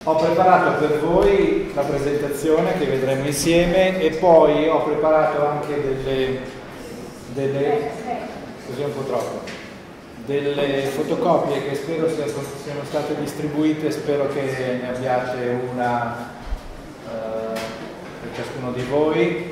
Ho preparato per voi la presentazione che vedremo insieme e poi ho preparato anche così un po' troppo, delle fotocopie che spero siano state distribuite, spero che ne abbiate una per ciascuno di voi.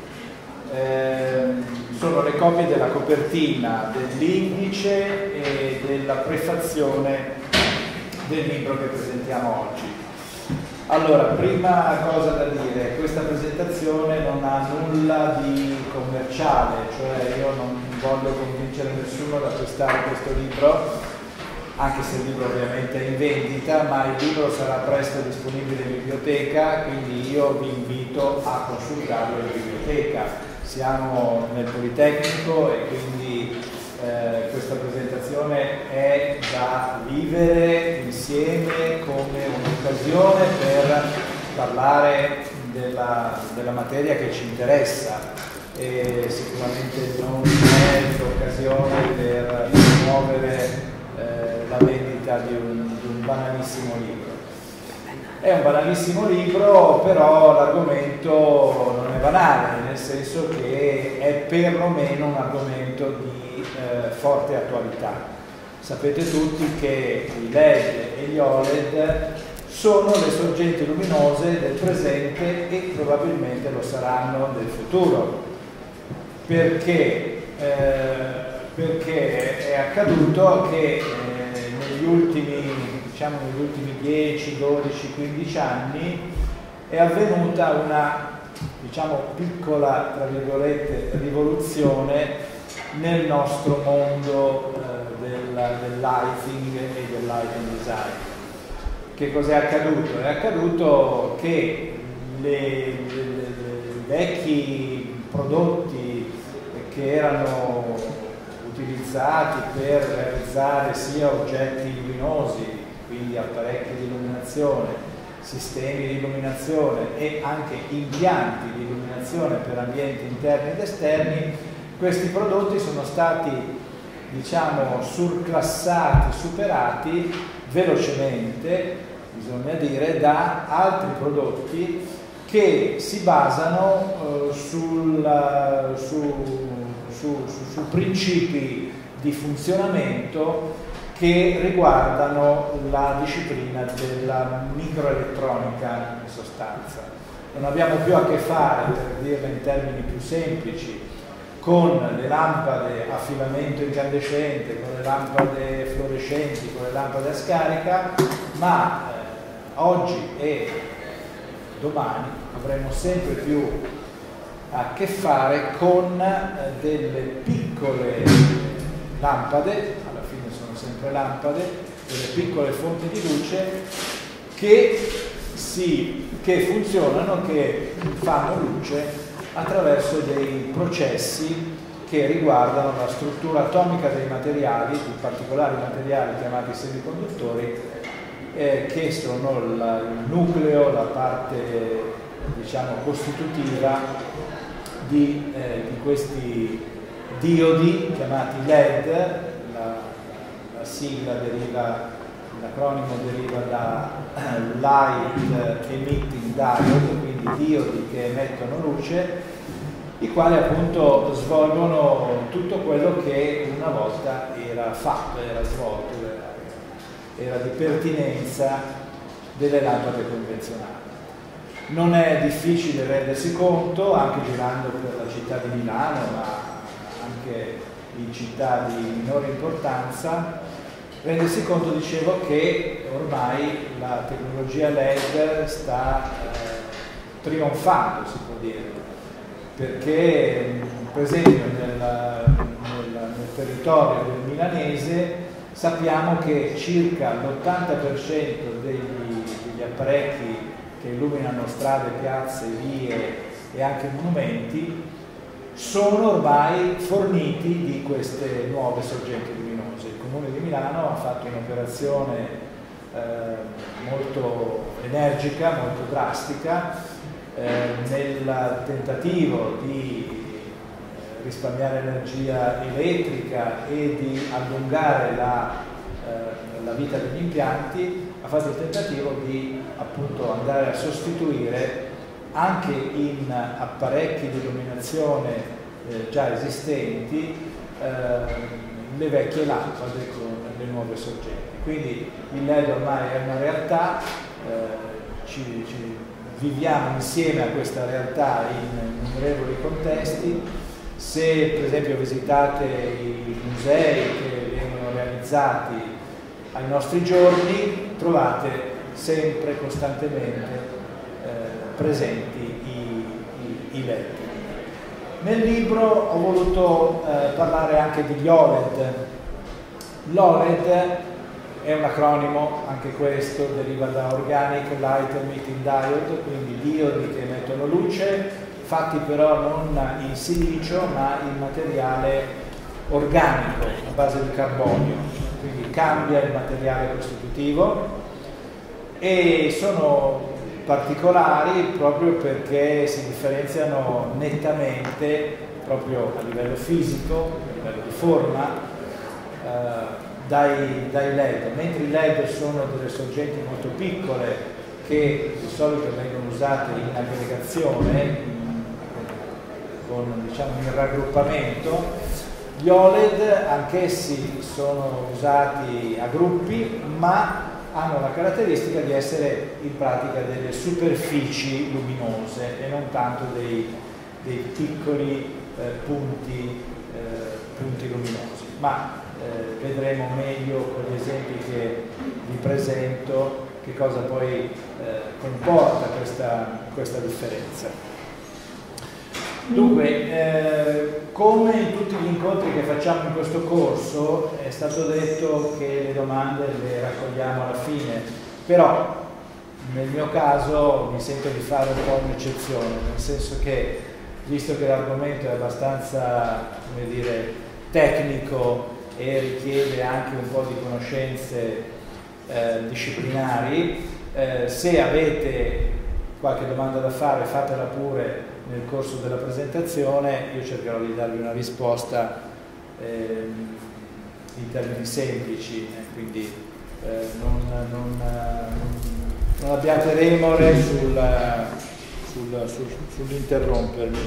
Sono le copie della copertina, dell'indice e della prefazione del libro che presentiamo oggi. Allora, prima cosa da dire, questa presentazione non ha nulla di commerciale, cioè io non voglio convincere nessuno ad acquistare questo libro, anche se il libro ovviamente è in vendita, ma il libro sarà presto disponibile in biblioteca, quindi io vi invito a consultarlo in biblioteca. Siamo nel Politecnico e quindi questa presentazione è da vivere insieme come un'occasione per parlare della materia che ci interessa e sicuramente non è l'occasione per promuovere la vendita di un banalissimo libro. È un banalissimo libro, però l'argomento non è banale, nel senso che è perlomeno un argomento di forte attualità. Sapete tutti che i LED e gli OLED sono le sorgenti luminose del presente e probabilmente lo saranno del futuro. Perché è accaduto che negli ultimi 10, 12, 15 anni è avvenuta una, piccola, tra virgolette, rivoluzione nel nostro mondo del lighting e del lighting design. Che cos'è accaduto? È accaduto che i vecchi prodotti che erano utilizzati per realizzare sia oggetti luminosi, quindi apparecchi di illuminazione, sistemi di illuminazione e anche impianti di illuminazione per ambienti interni ed esterni, questi prodotti sono stati, surclassati, superati velocemente, bisogna dire, da altri prodotti che si basano su principi di funzionamento che riguardano la disciplina della microelettronica in sostanza. Non abbiamo più a che fare, per dirla in termini più semplici, con le lampade a filamento incandescente, con le lampade fluorescenti, con le lampade a scarica, ma oggi e domani avremo sempre più a che fare con delle piccole lampade, alla fine sono sempre lampade, delle piccole fonti di luce che funzionano, che fanno luce attraverso dei processi che riguardano la struttura atomica dei materiali, di particolari materiali chiamati semiconduttori, che sono il nucleo, la parte costitutiva di questi diodi chiamati LED. La sigla deriva, l'acronimo deriva da Light Emitting Diode, quindi diodi che emettono luce, i quali appunto svolgono tutto quello che una volta era fatto, era svolto, era di pertinenza delle lampade convenzionali. Non è difficile rendersi conto, anche girando per la città di Milano, ma anche in città di minore importanza, rendersi conto, dicevo, che ormai la tecnologia LED sta trionfando, si può dire, perché per esempio nel territorio del milanese sappiamo che circa l'80% degli apparecchi che illuminano strade, piazze, vie e anche monumenti sono ormai forniti di queste nuove sorgenti luminose. Il Comune di Milano ha fatto un'operazione molto energica, molto drastica, nel tentativo di risparmiare energia elettrica e di allungare la vita degli impianti, ha fatto il tentativo di appunto andare a sostituire anche in apparecchi di illuminazione già esistenti le vecchie lampade con le nuove sorgenti. Quindi il LED ormai è una realtà, viviamo insieme a questa realtà in innumerevoli contesti. Se per esempio visitate i musei che vengono realizzati ai nostri giorni, trovate sempre, costantemente presenti i LED. Nel libro ho voluto parlare anche degli OLED. L'OLED è un acronimo, anche questo deriva da Organic Light Emitting Diode, quindi diodi che emettono luce, fatti però non in silicio ma in materiale organico a base di carbonio, quindi cambia il materiale costitutivo, e sono particolari proprio perché si differenziano nettamente proprio a livello fisico, a livello di forma, dai LED, mentre i LED sono delle sorgenti molto piccole che di solito vengono usate in aggregazione, con diciamo in raggruppamento. Gli OLED anch'essi sono usati a gruppi, ma hanno la caratteristica di essere in pratica delle superfici luminose e non tanto dei piccoli punti luminosi. Ma vedremo meglio con gli esempi che vi presento che cosa poi comporta questa differenza. Dunque, come in tutti gli incontri che facciamo in questo corso, è stato detto che le domande le raccogliamo alla fine, però nel mio caso mi sento di fare un po' un'eccezione, nel senso che, visto che l'argomento è abbastanza, come dire, tecnico e richiede anche un po' di conoscenze disciplinari, se avete qualche domanda da fare fatela pure nel corso della presentazione, io cercherò di darvi una risposta in termini semplici, quindi non abbiate remore sull'interrompermi.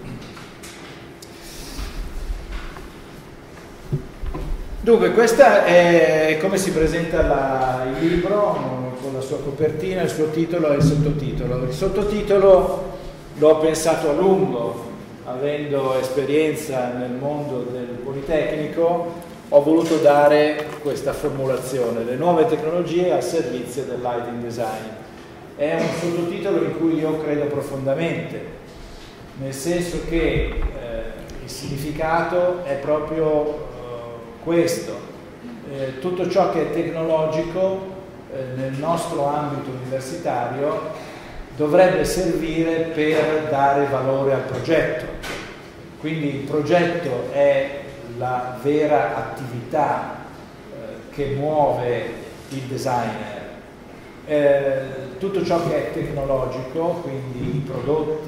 Dunque, questa è come si presenta il libro, con la sua copertina, il suo titolo e il sottotitolo. Il sottotitolo l'ho pensato a lungo, avendo esperienza nel mondo del Politecnico, ho voluto dare questa formulazione: le nuove tecnologie al servizio del lighting design. È un sottotitolo in cui io credo profondamente, nel senso che il significato è proprio questo: tutto ciò che è tecnologico nel nostro ambito universitario dovrebbe servire per dare valore al progetto. Quindi il progetto è la vera attività che muove il designer. Tutto ciò che è tecnologico, quindi i prodotti,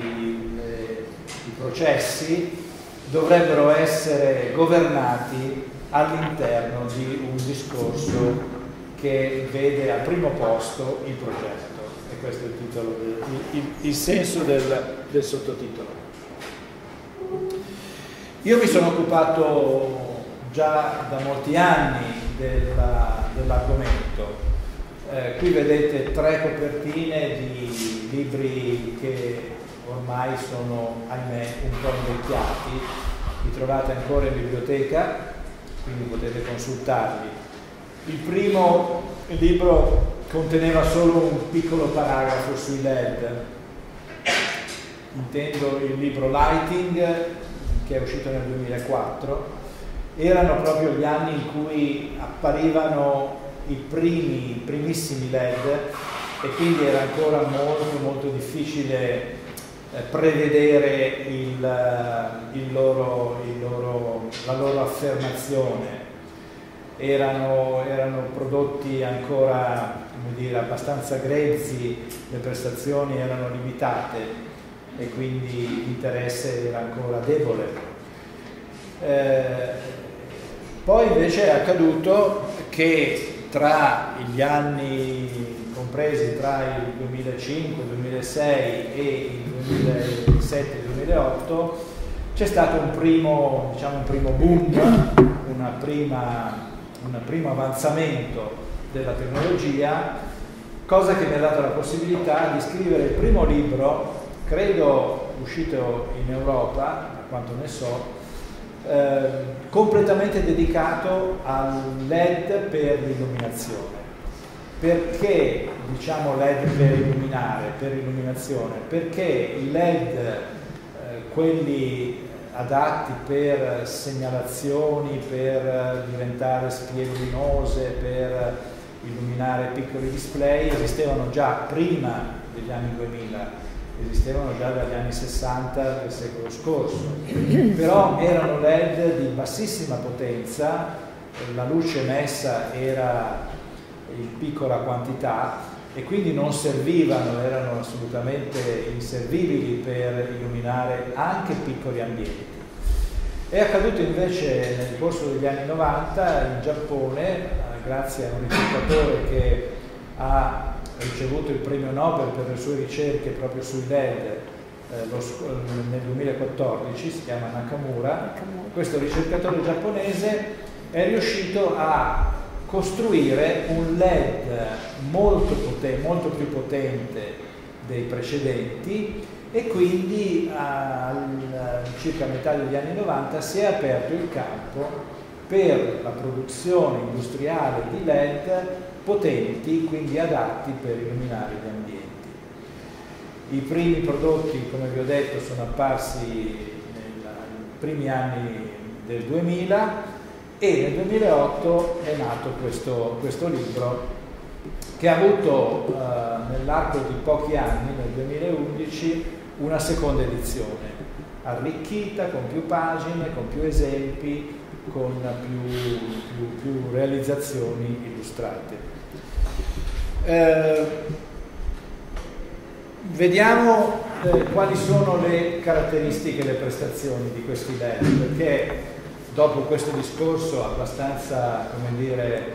i processi, dovrebbero essere governati all'interno di un discorso che vede al primo posto il progetto. E questo è il titolo, il senso del sottotitolo. Io mi sono occupato già da molti anni dell'argomento. Qui vedete 3 copertine di libri che ormai sono, ahimè, un po' invecchiati. Li trovate ancora in biblioteca, quindi potete consultarli. Il primo libro conteneva solo un piccolo paragrafo sui LED, intendo il libro Lighting, che è uscito nel 2004. Erano proprio gli anni in cui apparivano i primissimi LED, e quindi era ancora molto difficile prevedere la loro affermazione. Erano prodotti ancora, come dire, abbastanza grezzi, le prestazioni erano limitate e quindi l'interesse era ancora debole. Poi invece è accaduto che tra gli anni compresi tra il 2005, 2006 e il 2007-2008 c'è stato un primo boom, un primo avanzamento della tecnologia, cosa che mi ha dato la possibilità di scrivere il primo libro, credo uscito in Europa, a quanto ne so, completamente dedicato al LED per l'illuminazione. Perché diciamo LED per illuminazione? Perché i LED, quelli adatti per segnalazioni, per diventare spie luminose, per illuminare piccoli display, esistevano già prima degli anni 2000, esistevano già dagli anni 60 del secolo scorso, però erano LED di bassissima potenza, la luce emessa era in piccola quantità e quindi non servivano, erano assolutamente inservibili per illuminare anche piccoli ambienti. È accaduto invece nel corso degli anni 90 in Giappone, grazie a un ricercatore che ha ricevuto il premio Nobel per le sue ricerche proprio sui LED nel 2014, si chiama Nakamura. Questo ricercatore giapponese è riuscito a costruire un LED molto più potente dei precedenti e quindi circa a metà degli anni 90 si è aperto il campo per la produzione industriale di LED potenti, quindi adatti per illuminare gli ambienti. I primi prodotti, come vi ho detto, sono apparsi nei primi anni del 2000 e nel 2008 è nato questo libro che ha avuto nell'arco di pochi anni, nel 2011, una seconda edizione, arricchita con più pagine, con più esempi, con più realizzazioni illustrate. Vediamo quali sono le caratteristiche e le prestazioni di questi LED, perché dopo questo discorso abbastanza, come dire,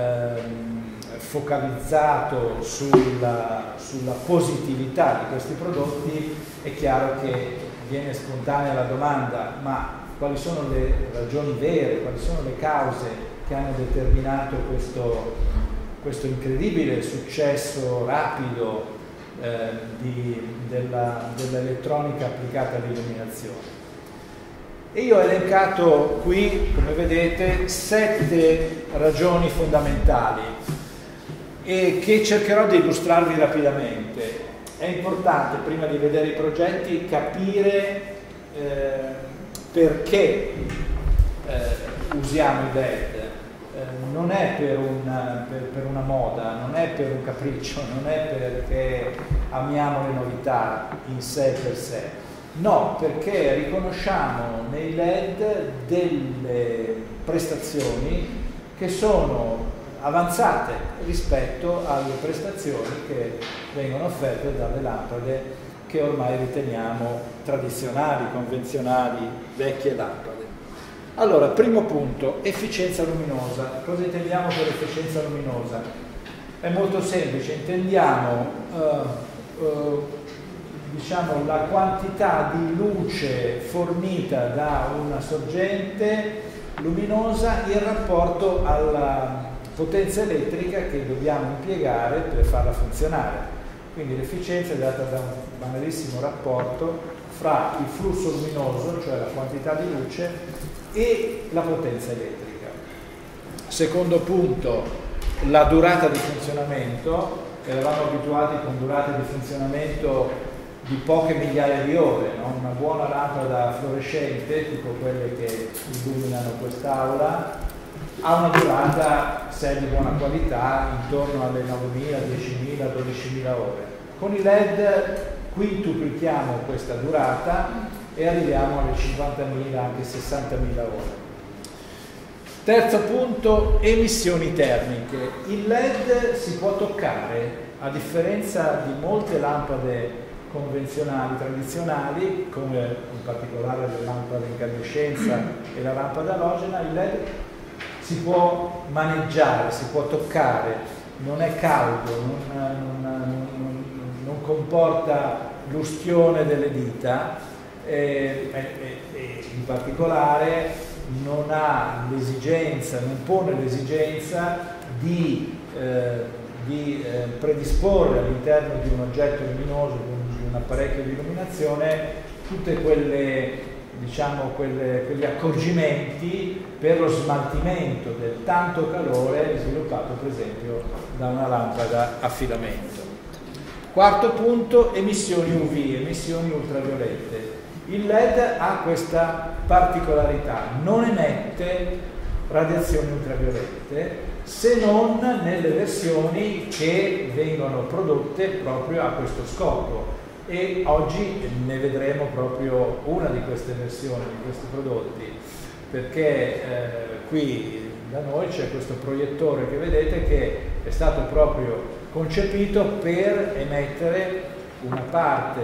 focalizzato sulla positività di questi prodotti, è chiaro che viene spontanea la domanda: ma quali sono le ragioni vere, quali sono le cause che hanno determinato questo incredibile successo rapido dell'elettronica applicata all'illuminazione? E io ho elencato qui, come vedete, 7 ragioni fondamentali e che cercherò di illustrarvi rapidamente. È importante, prima di vedere i progetti, capire perché usiamo i LED. Non è per una moda, non è per un capriccio, non è perché amiamo le novità in sé per sé. No, perché riconosciamo nei LED delle prestazioni che sono avanzate rispetto alle prestazioni che vengono offerte dalle lampade che ormai riteniamo tradizionali, convenzionali, vecchie lampade. Allora, primo punto, efficienza luminosa. Cosa intendiamo per efficienza luminosa? È molto semplice, intendiamo diciamo, la quantità di luce fornita da una sorgente luminosa in rapporto alla potenza elettrica che dobbiamo impiegare per farla funzionare. Quindi l'efficienza è data da un banalissimo rapporto fra il flusso luminoso, cioè la quantità di luce, e la potenza elettrica. Secondo punto, la durata di funzionamento. Eravamo abituati con durate di funzionamento di poche migliaia di ore, no? Una buona lampada fluorescente, tipo quelle che illuminano quest'aula, ha una durata, se è di buona qualità, intorno alle 9.000, 10.000, 12.000 ore. Con i LED quintuplichiamo questa durata e arriviamo alle 50.000, anche 60.000 ore. Terzo punto, emissioni termiche. Il LED si può toccare, a differenza di molte lampade convenzionali, tradizionali, come in particolare le lampade a incandescenza e la lampada alogena. Il LED si può maneggiare, si può toccare, non è caldo, non comporta l'ustione delle dita e in particolare non ha l'esigenza, non pone l'esigenza di predisporre all'interno di un oggetto luminoso, di un apparecchio di illuminazione, tutte quelle, diciamo, quegli accorgimenti per lo smaltimento del tanto calore sviluppato per esempio da una lampada a filamento. Quarto punto, emissioni UV, emissioni ultraviolette. Il LED ha questa particolarità, non emette radiazioni ultraviolette se non nelle versioni che vengono prodotte proprio a questo scopo, e oggi ne vedremo proprio una di queste versioni, di questi prodotti, perché qui da noi c'è questo proiettore che vedete che è stato proprio concepito per emettere una parte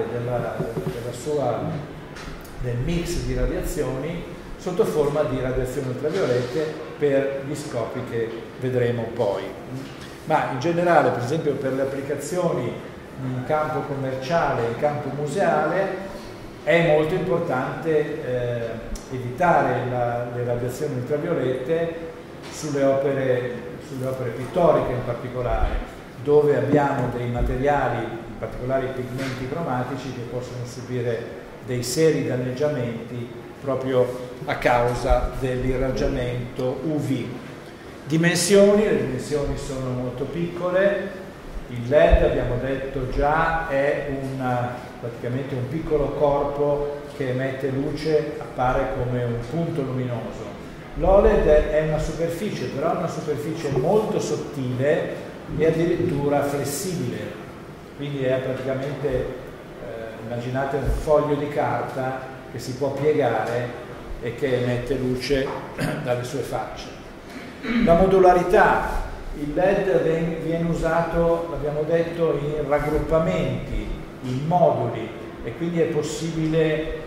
del mix di radiazioni sotto forma di radiazioni ultraviolette per gli scopi che vedremo poi. Ma in generale, per esempio, per le applicazioni in campo commerciale, in campo museale, è molto importante evitare le radiazioni ultraviolette sulle opere pittoriche in particolare, dove abbiamo dei materiali, in particolare i pigmenti cromatici, che possono subire dei seri danneggiamenti proprio a causa dell'irraggiamento UV. Dimensioni, le dimensioni sono molto piccole. Il LED, abbiamo detto già, è praticamente un piccolo corpo che emette luce, appare come un punto luminoso. L'OLED è una superficie, però è una superficie molto sottile e addirittura flessibile, quindi è praticamente, immaginate un foglio di carta che si può piegare e che emette luce dalle sue facce. La modularità. Il LED viene usato, l'abbiamo detto, in raggruppamenti, in moduli, e quindi è possibile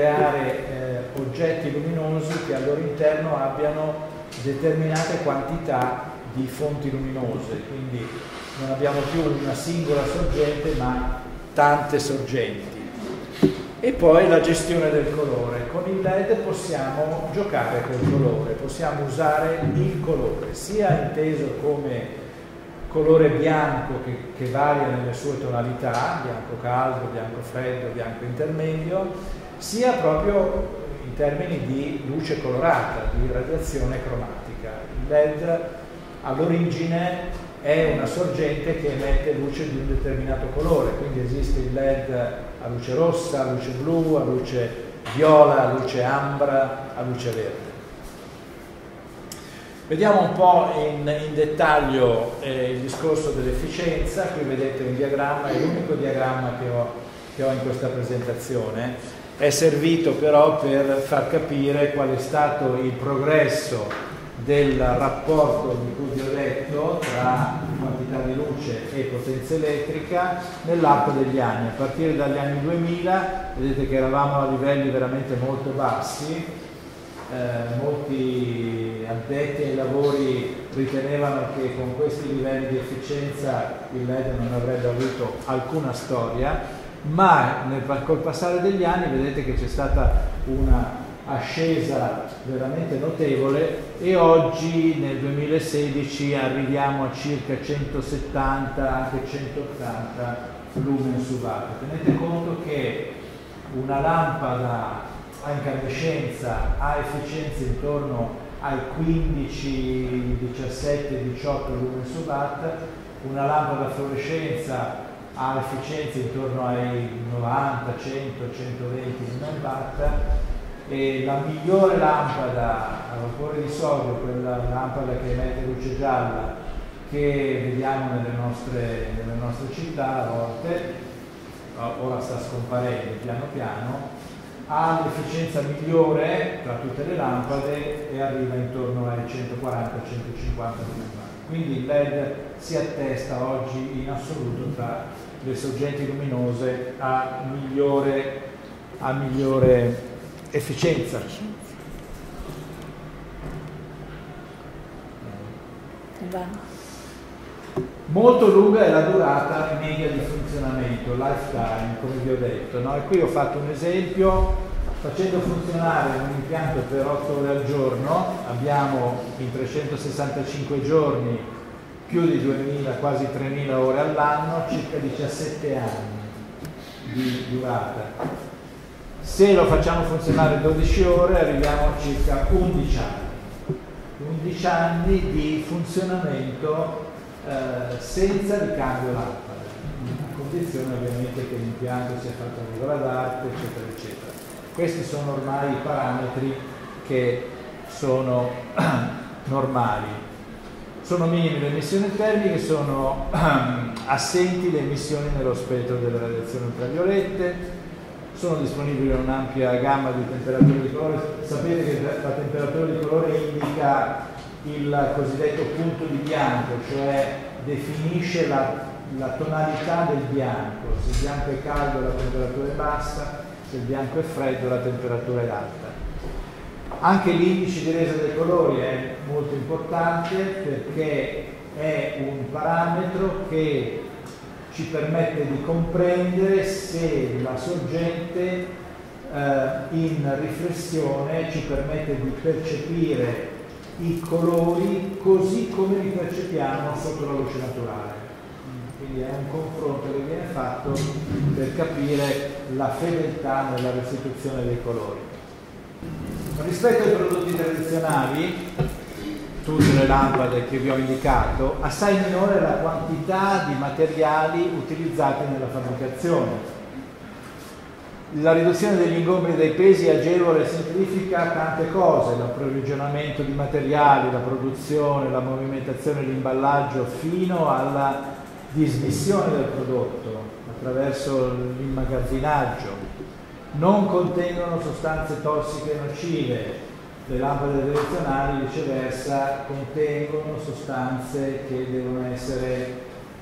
creare oggetti luminosi che al loro interno abbiano determinate quantità di fonti luminose, quindi non abbiamo più una singola sorgente ma tante sorgenti. E poi la gestione del colore. Con il LED possiamo giocare col colore, possiamo usare il colore, sia inteso come colore bianco che varia nelle sue tonalità, bianco caldo, bianco freddo, bianco intermedio, sia proprio in termini di luce colorata, di radiazione cromatica. Il LED all'origine è una sorgente che emette luce di un determinato colore, quindi esiste il LED a luce rossa, a luce blu, a luce viola, a luce ambra, a luce verde. Vediamo un po' in dettaglio il discorso dell'efficienza. Qui vedete un diagramma, è l'unico diagramma che ho in questa presentazione, è servito però per far capire qual è stato il progresso del rapporto di cui vi ho detto tra quantità di luce e potenza elettrica nell'arco degli anni. A partire dagli anni 2000 vedete che eravamo a livelli veramente molto bassi, molti addetti ai lavori ritenevano che con questi livelli di efficienza il LED non avrebbe avuto alcuna storia, ma col passare degli anni vedete che c'è stata una ascesa veramente notevole e oggi nel 2016 arriviamo a circa 170, anche 180 lumen su watt. Tenete conto che una lampada a incandescenza ha efficienza intorno ai 15, 17, 18 lumen su watt, una lampada a fluorescenza ha efficienza intorno ai 90, 100, 120 lumen watt, e la migliore lampada a vapore di sodio, quella lampada che emette luce gialla che vediamo nelle nostre città a volte, ora sta scomparendo piano piano, ha l'efficienza migliore tra tutte le lampade e arriva intorno ai 140-150 lumen. Quindi il LED si attesta oggi in assoluto tra le sorgenti luminose a migliore efficienza. Molto lunga è la durata media di funzionamento, lifetime, come vi ho detto, no? E qui ho fatto un esempio, facendo funzionare un impianto per 8 ore al giorno, abbiamo in 365 giorni più di 2000, quasi 3000 ore all'anno, circa 17 anni di durata. Se lo facciamo funzionare 12 ore arriviamo a circa 11 anni. 11 anni di funzionamento senza ricambio lampade, a condizione ovviamente che l'impianto sia fatto a regola d'arte, eccetera, eccetera. Questi sono ormai i parametri che sono normali. Sono minime le emissioni termiche, sono assenti le emissioni nello spettro delle radiazioni ultraviolette, sono disponibili un'ampia gamma di temperature di colore. Sapete che la temperatura di colore indica il cosiddetto punto di bianco, cioè definisce la tonalità del bianco. Se il bianco è caldo la temperatura è bassa, se il bianco è freddo la temperatura è alta. Anche l'indice di resa dei colori è molto importante perché è un parametro che ci permette di comprendere se la sorgente in riflessione ci permette di percepire i colori così come li percepiamo sotto la luce naturale. Quindi è un confronto che viene fatto per capire la fedeltà nella restituzione dei colori. Rispetto ai prodotti tradizionali, tutte le lampade che vi ho indicato, assai minore è la quantità di materiali utilizzati nella fabbricazione. La riduzione degli ingombri e dei pesi agevola e semplifica tante cose, l'approvvigionamento di materiali, la produzione, la movimentazione e l'imballaggio fino alla dismissione del prodotto attraverso l'immagazzinaggio. Non contengono sostanze tossiche e nocive. Le lampade tradizionali viceversa contengono sostanze che devono essere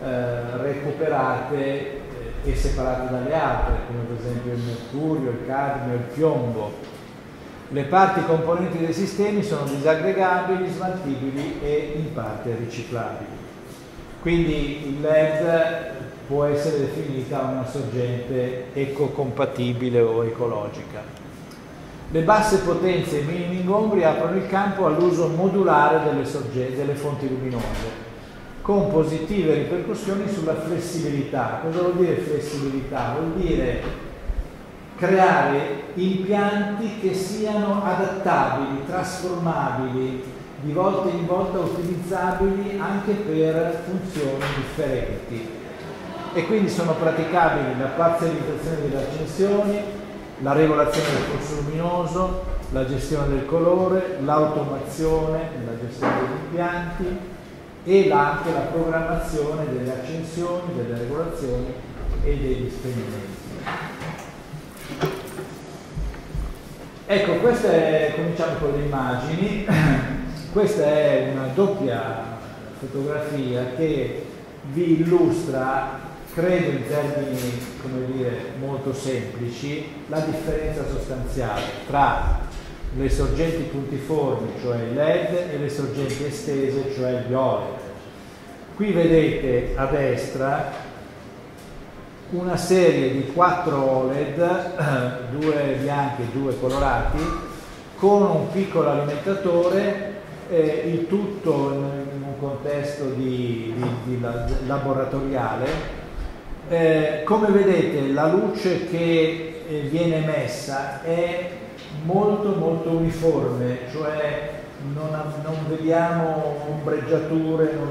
recuperate e separate dalle altre, come per esempio il mercurio, il cadmio, il piombo. Le parti componenti dei sistemi sono disaggregabili, smaltibili e in parte riciclabili. Quindi il LED può essere definita una sorgente ecocompatibile o ecologica. Le basse potenze e i minimi ingombri aprono il campo all'uso modulare delle fonti luminose, con positive ripercussioni sulla flessibilità. Cosa vuol dire flessibilità? Vuol dire creare impianti che siano adattabili, trasformabili, di volta in volta utilizzabili anche per funzioni differenti. E quindi sono praticabili la parzializzazione delle accensioni, la regolazione del flusso luminoso, la gestione del colore, l'automazione nella gestione degli impianti e anche la programmazione delle accensioni, delle regolazioni e degli spegnimenti. Ecco, cominciamo con le immagini. Questa è una doppia fotografia che vi illustra, credo in termini, come dire, molto semplici, la differenza sostanziale tra le sorgenti puntiformi, cioè il LED, e le sorgenti estese, cioè gli OLED. Qui vedete a destra una serie di 4 OLED, 2 bianchi e 2 colorati, con un piccolo alimentatore, il tutto in un contesto di laboratoriale. Come vedete la luce che viene emessa è molto uniforme, cioè non vediamo ombreggiature, non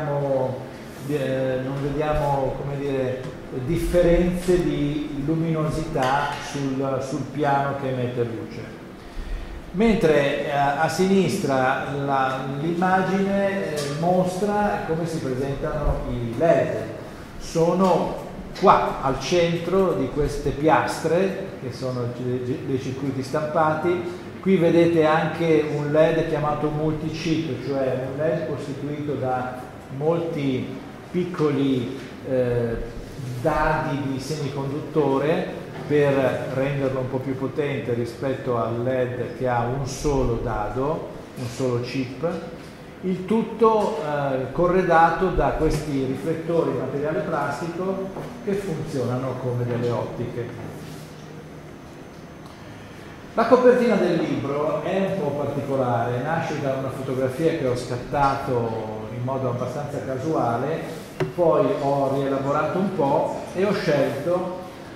vediamo come dire, differenze di luminosità sul piano che emette luce. Mentre a sinistra l'immagine mostra come si presentano i LED. Sono qua al centro di queste piastre che sono dei circuiti stampati. Qui vedete anche un LED chiamato multi-chip, cioè un LED costituito da molti piccoli dadi di semiconduttore per renderlo un po' più potente rispetto al LED che ha un solo dado, un solo chip, il tutto corredato da questi riflettori in materiale plastico che funzionano come delle ottiche. La copertina del libro è un po' particolare, nasce da una fotografia che ho scattato in modo abbastanza casuale, poi ho rielaborato un po' e ho scelto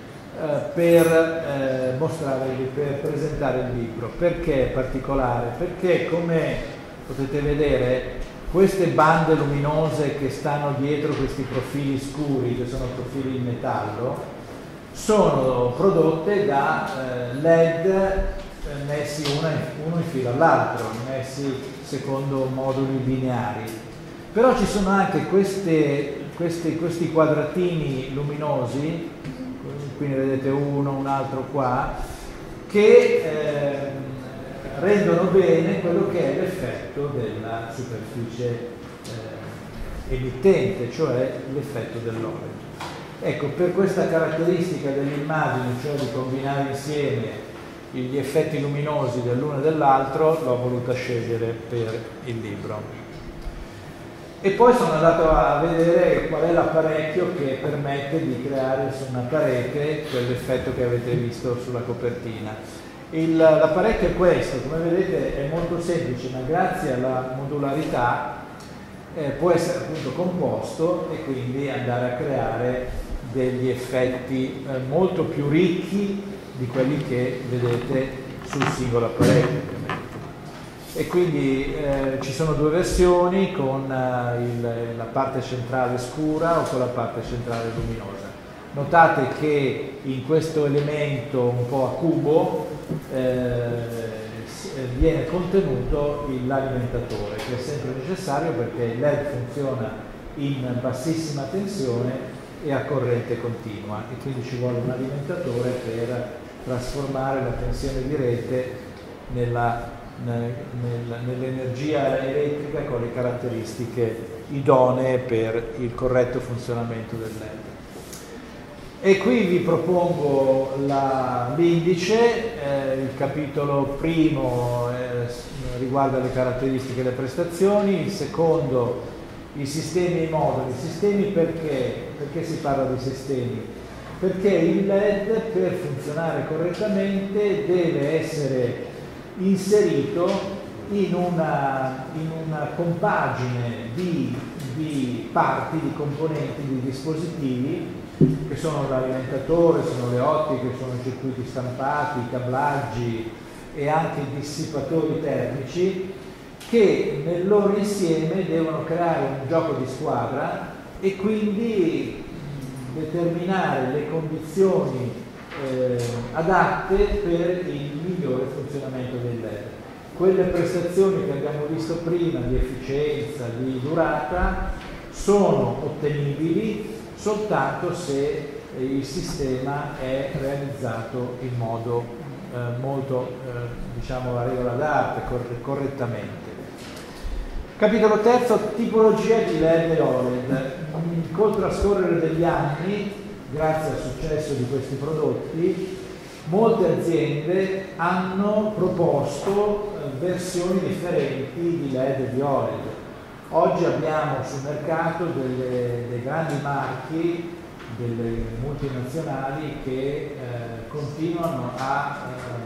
per presentare il libro. Perché è particolare? Perché, come potete vedere, queste bande luminose che stanno dietro questi profili scuri, che sono profili in metallo, sono prodotte da LED messi uno in fila all'altro, messi secondo moduli lineari. Però ci sono anche questi quadratini luminosi, qui ne vedete uno, un altro qua, che rendono bene quello che è l'effetto della superficie emittente, cioè l'effetto dell'OLED. Ecco, per questa caratteristica dell'immagine, cioè di combinare insieme gli effetti luminosi dell'uno e dell'altro, l'ho voluta scegliere per il libro. E poi sono andato a vedere qual è l'apparecchio che permette di creare su una parete quell'effetto che avete visto sulla copertina. L'apparecchio è questo, come vedete è molto semplice, ma grazie alla modularità può essere appunto composto e quindi andare a creare degli effetti molto più ricchi di quelli che vedete sul singolo apparecchio, ovviamente. E quindi ci sono due versioni, con la parte centrale scura o con la parte centrale luminosa. Notate che in questo elemento un po' a cubo viene contenuto l'alimentatore, che è sempre necessario perché il LED funziona in bassissima tensione e a corrente continua, e quindi ci vuole un alimentatore per trasformare la tensione di rete nell'energia elettrica con le caratteristiche idonee per il corretto funzionamento del LED. E qui vi propongo l'indice. Il capitolo primo riguarda le caratteristiche e le prestazioni, il secondo i sistemi e i moduli. Sistemi perché si parla di sistemi? Perché il LED, per funzionare correttamente, deve essere inserito in una compagine di parti, di componenti, di dispositivi che sono l'alimentatore, sono le ottiche, sono i circuiti stampati, i cablaggi e anche i dissipatori termici, che nel loro insieme devono creare un gioco di squadra e quindi determinare le condizioni adatte per il migliore funzionamento del LED. Quelle prestazioni che abbiamo visto prima di efficienza, di durata, sono ottenibili soltanto se il sistema è realizzato in modo molto, diciamo, a regola d'arte, correttamente. Capitolo terzo, tipologia di LED e OLED. Col trascorrere degli anni, grazie al successo di questi prodotti, molte aziende hanno proposto versioni differenti di LED e di OLED. Oggi abbiamo sul mercato dei grandi marchi, delle multinazionali che continuano a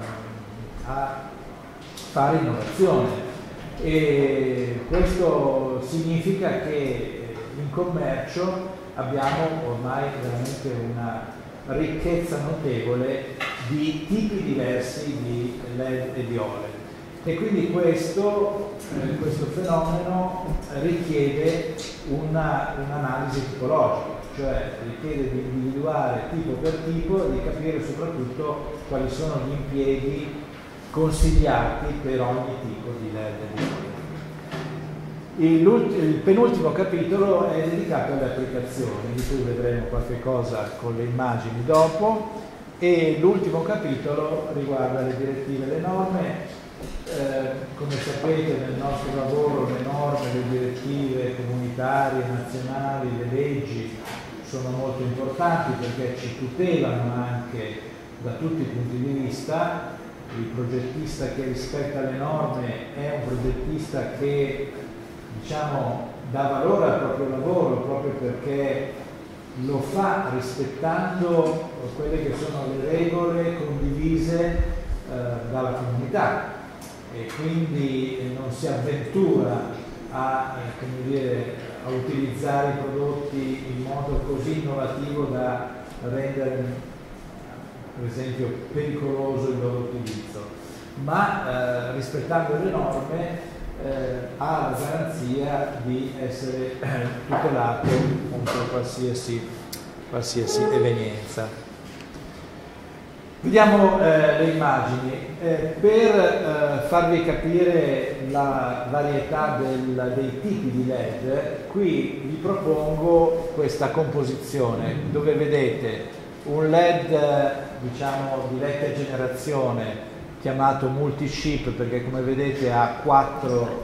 fare innovazione, e questo significa che in commercio abbiamo ormai veramente una ricchezza notevole di tipi diversi di LED e di OLED, e quindi questo fenomeno richiede un'analisi tipologica, cioè richiede di individuare tipo per tipo e di capire soprattutto quali sono gli impieghi consigliati per ogni tipo di LED e di OLED. Il penultimo capitolo è dedicato alle applicazioni, di cui vedremo qualche cosa con le immagini dopo, e l'ultimo capitolo riguarda le direttive e le norme. Come sapete, nel nostro lavoro le norme, le direttive comunitarie, nazionali, le leggi sono molto importanti perché ci tutelano anche da tutti i punti di vista. Il progettista che rispetta le norme è un progettista che diciamo, dà valore al proprio lavoro proprio perché lo fa rispettando quelle che sono le regole condivise dalla comunità, e quindi non si avventura a, come dire, a utilizzare i prodotti in modo così innovativo da rendere, per esempio, pericoloso il loro utilizzo, ma rispettando le norme ha la garanzia di essere tutelato contro qualsiasi evenienza. Vediamo le immagini. Per farvi capire la varietà dei tipi di LED, qui vi propongo questa composizione dove vedete un LED, diciamo, di vecchia generazione chiamato multi-chip, perché come vedete ha 4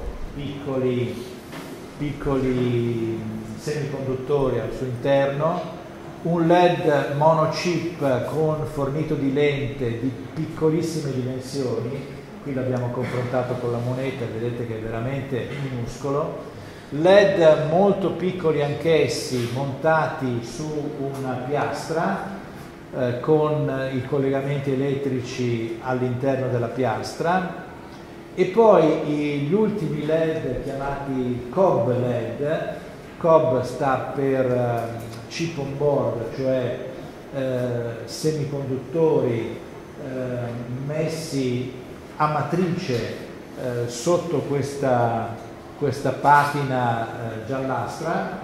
piccoli semiconduttori al suo interno, un LED monochip con fornito di lente di piccolissime dimensioni, qui l'abbiamo confrontato con la moneta, vedete che è veramente minuscolo, LED molto piccoli anch'essi montati su una piastra con i collegamenti elettrici all'interno della piastra, e poi gli ultimi LED chiamati COB LED. COB sta per chip on board, cioè semiconduttori messi a matrice sotto questa patina giallastra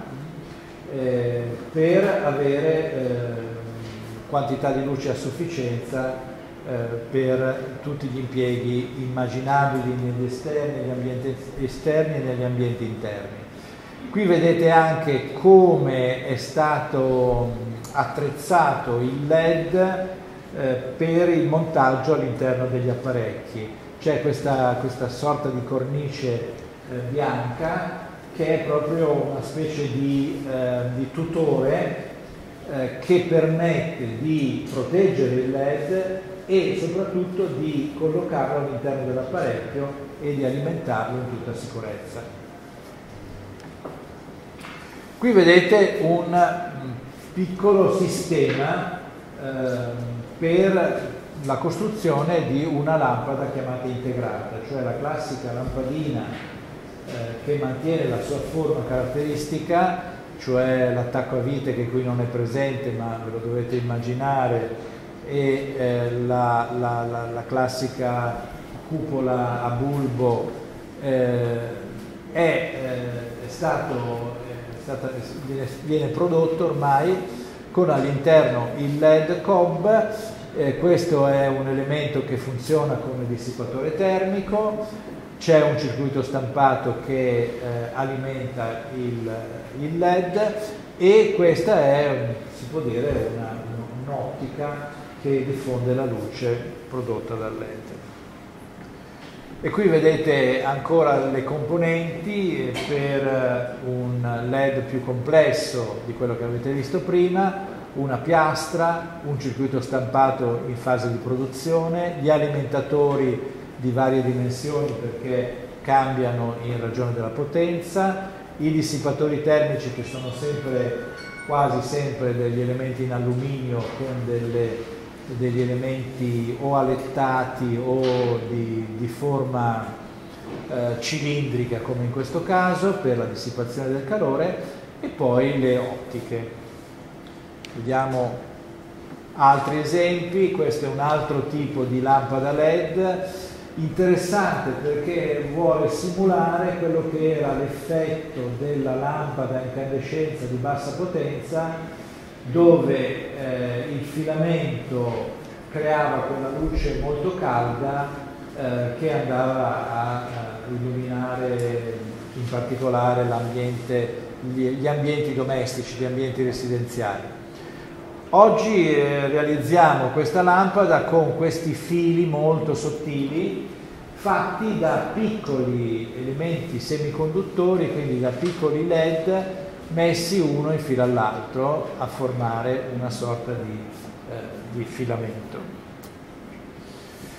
per avere quantità di luce a sufficienza per tutti gli impieghi immaginabili negli ambienti esterni e negli ambienti interni. Qui vedete anche come è stato attrezzato il LED per il montaggio all'interno degli apparecchi. C'è questa sorta di cornice bianca che è proprio una specie di tutore che permette di proteggere il LED e soprattutto di collocarlo all'interno dell'apparecchio e di alimentarlo in tutta sicurezza. Qui vedete un piccolo sistema per la costruzione di una lampada chiamata integrata, cioè la classica lampadina che mantiene la sua forma caratteristica, cioè l'attacco a vite che qui non è presente ma ve lo dovete immaginare, e la classica cupola a bulbo viene prodotto ormai con all'interno il LED COB. Questo è un elemento che funziona come dissipatore termico, c'è un circuito stampato che alimenta il LED, e questa è, si può dire, un'ottica che diffonde la luce prodotta dal LED. E qui vedete ancora le componenti per un LED più complesso di quello che avete visto prima, una piastra, un circuito stampato in fase di produzione, gli alimentatori di varie dimensioni perché cambiano in ragione della potenza, i dissipatori termici che sono quasi sempre degli elementi in alluminio con degli elementi o alettati o di forma cilindrica, come in questo caso, per la dissipazione del calore, e poi le ottiche. Vediamo altri esempi. Questo è un altro tipo di lampada LED interessante perché vuole simulare quello che era l'effetto della lampada a incandescenza di bassa potenza, dove il filamento creava quella luce molto calda che andava a illuminare in particolare gli ambienti domestici, gli ambienti residenziali. Oggi realizziamo questa lampada con questi fili molto sottili fatti da piccoli elementi semiconduttori, quindi da piccoli LED messi uno in fila all'altro a formare una sorta di filamento.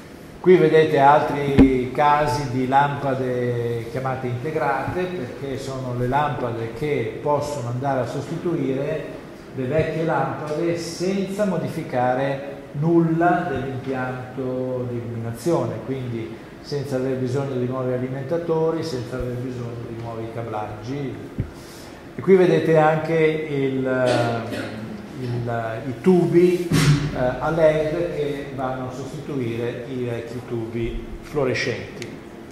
Qui vedete altri casi di lampade chiamate integrate, perché sono le lampade che possono andare a sostituire le vecchie lampade senza modificare nulla dell'impianto di illuminazione, quindi senza aver bisogno di nuovi alimentatori, senza aver bisogno di nuovi cablaggi. E qui vedete anche i tubi a LED che vanno a sostituire i vecchi tubi fluorescenti.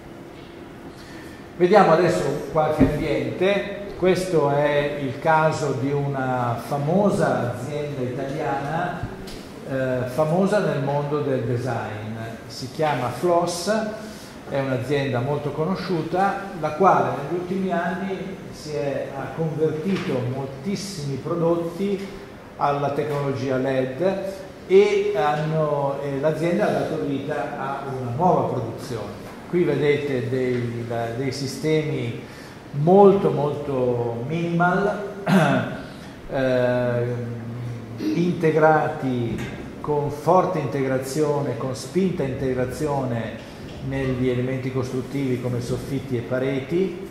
Vediamo adesso qualche ambiente. Questo è il caso di una famosa azienda italiana, famosa nel mondo del design. Si chiama Floss, è un'azienda molto conosciuta, la quale negli ultimi anni ha convertito moltissimi prodotti alla tecnologia LED e l'azienda ha dato vita a una nuova produzione. Qui vedete dei sistemi molto minimal, integrati con forte integrazione, con spinta integrazione negli elementi costruttivi come soffitti e pareti,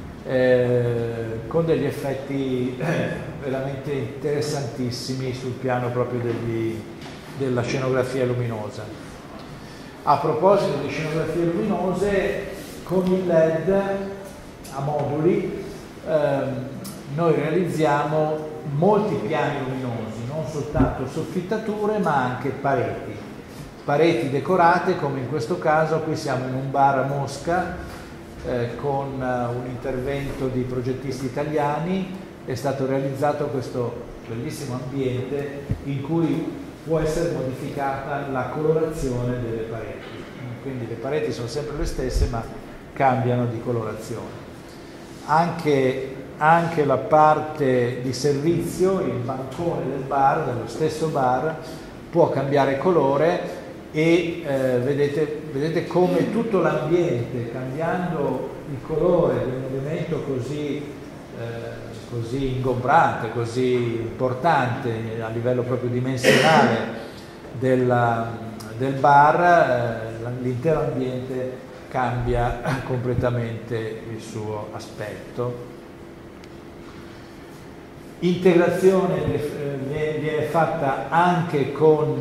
con degli effetti veramente interessantissimi sul piano proprio della scenografia luminosa. A proposito di scenografie luminose, con il LED a moduli noi realizziamo molti piani luminosi, non soltanto soffittature ma anche pareti decorate, come in questo caso. Qui siamo in un bar a Mosca con un intervento di progettisti italiani. È stato realizzato questo bellissimo ambiente in cui può essere modificata la colorazione delle pareti, quindi le pareti sono sempre le stesse ma cambiano di colorazione. Anche la parte di servizio, il bancone del bar, dello stesso bar, può cambiare colore e vedete come tutto l'ambiente, cambiando il colore di un elemento così ingombrante, così importante a livello proprio dimensionale del bar, l'intero ambiente cambia completamente il suo aspetto. Integrazione viene fatta anche con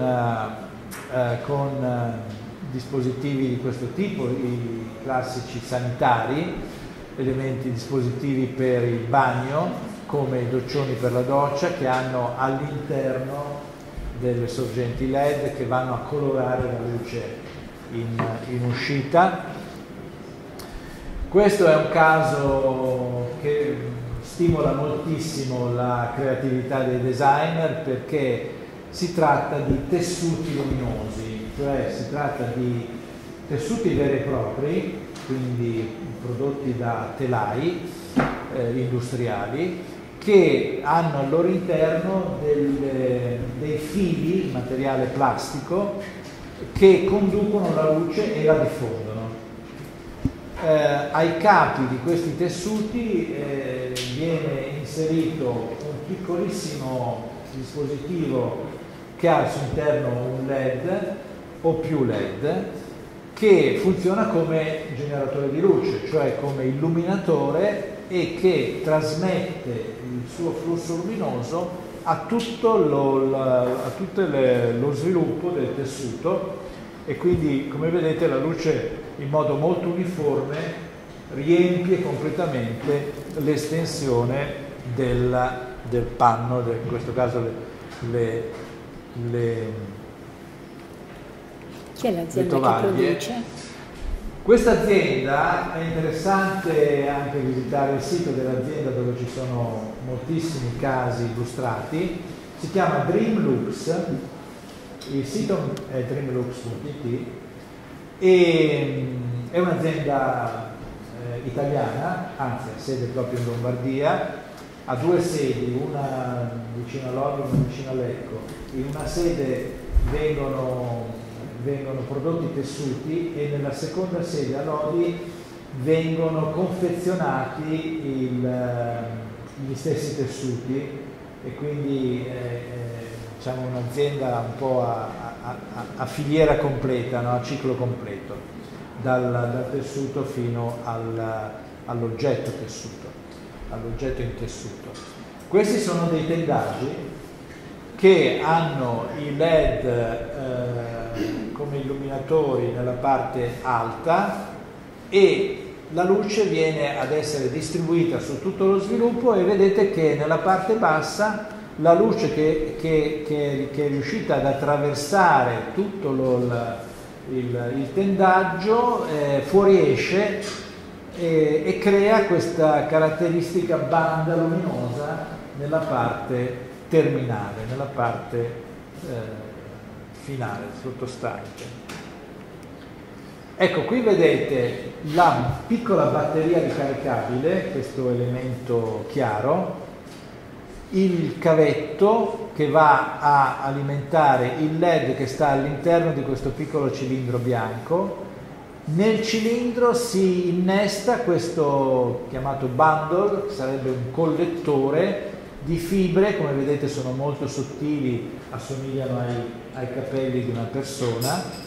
dispositivi di questo tipo, i classici sanitari, dispositivi per il bagno, come i doccioni per la doccia, che hanno all'interno delle sorgenti LED che vanno a colorare la luce in uscita. Questo è un caso che stimola moltissimo la creatività dei designer, perché si tratta di tessuti luminosi, cioè si tratta di tessuti veri e propri, quindi prodotti da telai industriali, che hanno al loro interno dei fili, materiale plastico, che conducono la luce e la diffondono. Ai capi di questi tessuti viene inserito un piccolissimo dispositivo che ha al suo interno un LED o più LED, che funziona come generatore di luce, cioè come illuminatore, e che trasmette il suo flusso luminoso a tutto lo sviluppo del tessuto, e quindi, come vedete, la luce in modo molto uniforme riempie completamente l'estensione del panno, in questo caso Chi è l'azienda che produce? Questa azienda, è interessante anche visitare il sito dell'azienda, dove ci sono moltissimi casi illustrati. Si chiama Dreamlux, il sito è dreamlux.it, e è un'azienda italiana, anzi ha sede proprio in Lombardia, ha due sedi, una vicino a Lodi e una vicino a Lecco. In una sede vengono prodotti tessuti e nella seconda sede a Lodi vengono confezionati gli stessi tessuti, e quindi diciamo un'azienda un po' a a filiera completa, no? A ciclo completo, dal tessuto fino all'oggetto tessuto, all'oggetto in tessuto. Questi sono dei tendaggi che hanno i LED come illuminatori nella parte alta e la luce viene ad essere distribuita su tutto lo sviluppo, e vedete che nella parte bassa la luce che è riuscita ad attraversare tutto il tendaggio fuoriesce e crea questa caratteristica banda luminosa nella parte terminale, nella parte finale, sottostante. Ecco, qui vedete la piccola batteria ricaricabile, questo elemento chiaro, il cavetto che va a alimentare il LED che sta all'interno di questo piccolo cilindro bianco. Nel cilindro si innesta questo chiamato bundle, che sarebbe un collettore di fibre, come vedete sono molto sottili, assomigliano ai capelli di una persona,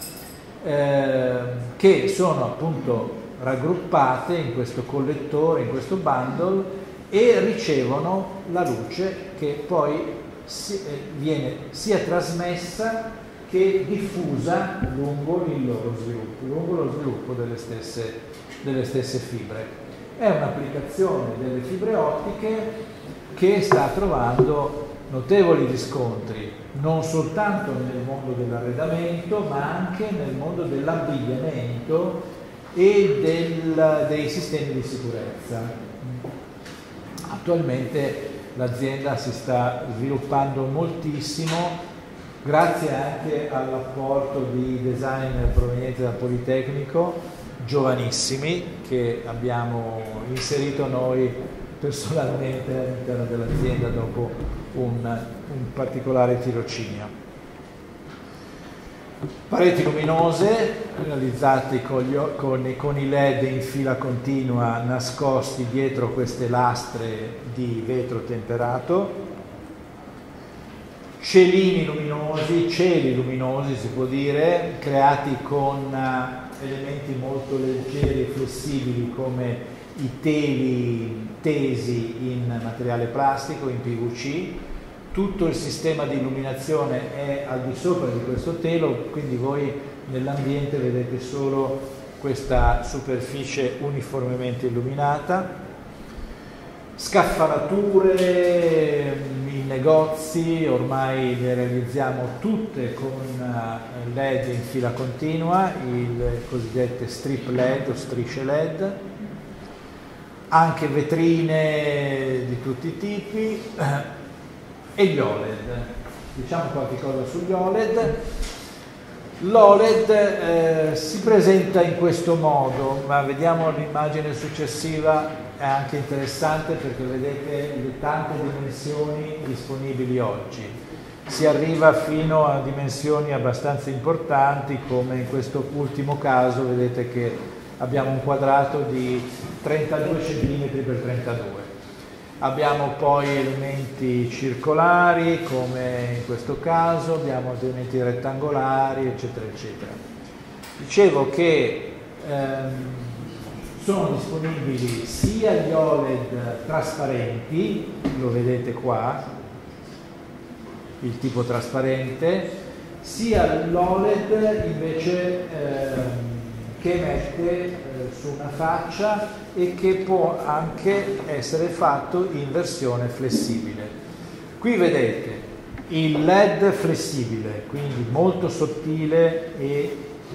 che sono appunto raggruppate in questo collettore, in questo bundle, e ricevono la luce che poi viene sia trasmessa che diffusa lungo il loro sviluppo, lungo lo sviluppo delle stesse fibre. È un'applicazione delle fibre ottiche che sta trovando notevoli riscontri, non soltanto nel mondo dell'arredamento, ma anche nel mondo dell'abbigliamento e dei sistemi di sicurezza. Attualmente l'azienda si sta sviluppando moltissimo, grazie anche all'apporto di designer provenienti dal Politecnico, giovanissimi, che abbiamo inserito noi personalmente all'interno dell'azienda dopo un particolare tirocinio. Pareti luminose realizzate con i LED in fila continua nascosti dietro queste lastre di vetro temperato, cieli luminosi si può dire, creati con elementi molto leggeri e flessibili come i teli tesi in materiale plastico, in PVC. Tutto il sistema di illuminazione è al di sopra di questo telo, quindi voi nell'ambiente vedete solo questa superficie uniformemente illuminata. Scaffalature in negozi, ormai le realizziamo tutte con LED in fila continua, le cosiddette strip LED o strisce LED, anche vetrine di tutti i tipi. E gli OLED, diciamo qualche cosa sugli OLED. L'OLED si presenta in questo modo, ma vediamo l'immagine successiva, è anche interessante perché vedete le tante dimensioni disponibili oggi. Si arriva fino a dimensioni abbastanza importanti, come in questo ultimo caso vedete che abbiamo un quadrato di 32 cm x 32. Abbiamo poi elementi circolari, come in questo caso, abbiamo elementi rettangolari, eccetera, eccetera. Dicevo che sono disponibili sia gli OLED trasparenti, lo vedete qua, il tipo trasparente, sia l'OLED invece che emette su una faccia e che può anche essere fatto in versione flessibile. Qui vedete il LED flessibile, quindi molto sottile e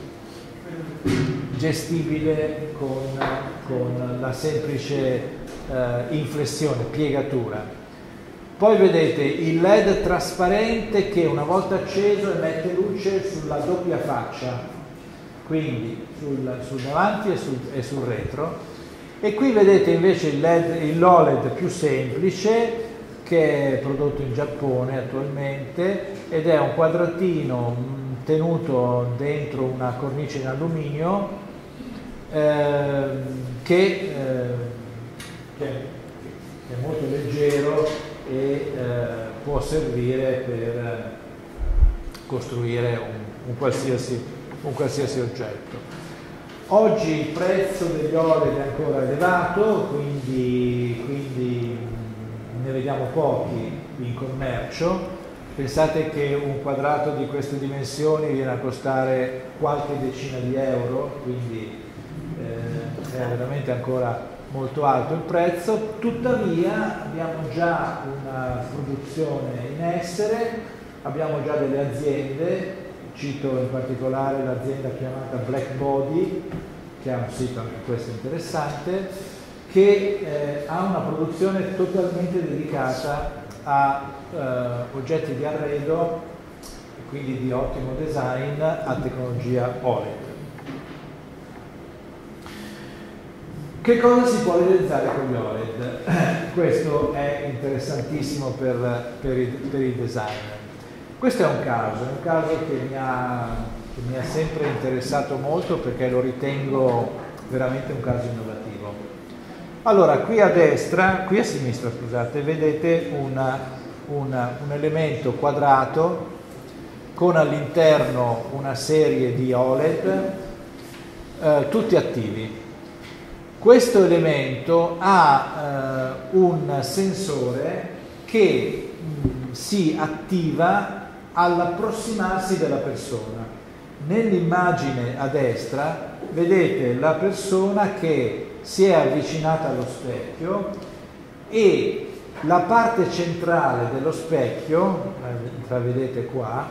gestibile con la semplice inflessione, piegatura. Poi vedete il LED trasparente che una volta acceso emette luce sulla doppia faccia, quindi sul davanti e sul retro. E qui vedete invece l'OLED più semplice, che è prodotto in Giappone attualmente, ed è un quadratino tenuto dentro una cornice in alluminio che è molto leggero e può servire per costruire un qualsiasi oggetto. Oggi il prezzo degli OLED è ancora elevato, quindi ne vediamo pochi in commercio. Pensate che un quadrato di queste dimensioni viene a costare qualche decina di euro, quindi è veramente ancora molto alto il prezzo. Tuttavia abbiamo già una produzione in essere, abbiamo già delle aziende. Cito in particolare l'azienda chiamata Blackbody, che ha un sito anche questo interessante, che ha una produzione totalmente dedicata a oggetti di arredo, quindi di ottimo design, a tecnologia OLED. Che cosa si può realizzare con gli OLED? Questo è interessantissimo per i designer. Questo è un caso che mi ha sempre interessato molto, perché lo ritengo veramente un caso innovativo. Allora, qui a sinistra, scusate, vedete un elemento quadrato con all'interno una serie di OLED, tutti attivi. Questo elemento ha un sensore che si attiva all'approssimarsi della persona. Nell'immagine a destra vedete la persona che si è avvicinata allo specchio e la parte centrale dello specchio, intravedete qua,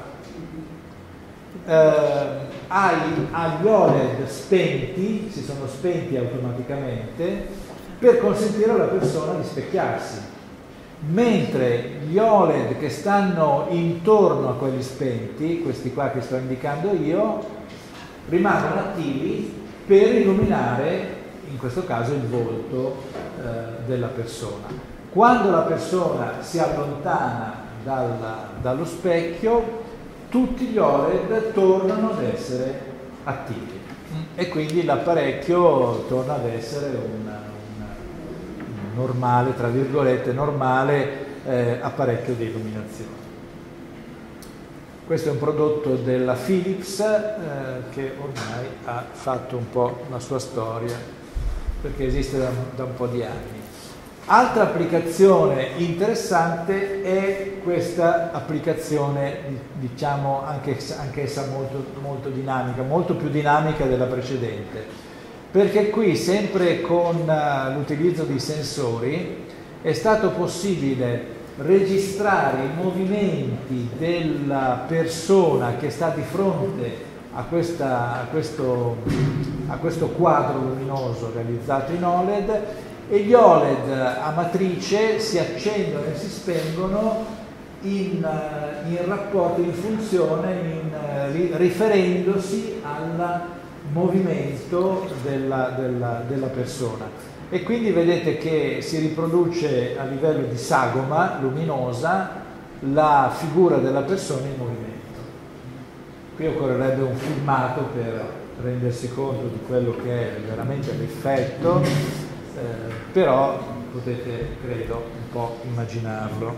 ha gli OLED spenti, si sono spenti automaticamente per consentire alla persona di specchiarsi. Mentre gli OLED che stanno intorno a quelli spenti, questi qua che sto indicando io, rimangono attivi per illuminare, in questo caso, il volto della persona. Quando la persona si allontana dallo specchio, tutti gli OLED tornano ad essere attivi e quindi l'apparecchio torna ad essere un normale, tra virgolette, apparecchio di illuminazione. Questo è un prodotto della Philips che ormai ha fatto un po' la sua storia, perché esiste da un po' di anni. Altra applicazione interessante è questa applicazione, diciamo anch'essa molto dinamica, molto più dinamica della precedente, perché qui, sempre con l'utilizzo di sensori, è stato possibile registrare i movimenti della persona che sta di fronte a questo quadro luminoso realizzato in OLED, e gli OLED a matrice si accendono e si spengono in rapporto, in funzione, riferendosi al movimento della persona. E quindi vedete che si riproduce a livello di sagoma luminosa la figura della persona in movimento. Qui occorrerebbe un filmato per rendersi conto di quello che è veramente l'effetto, però potete, credo, un po' immaginarlo.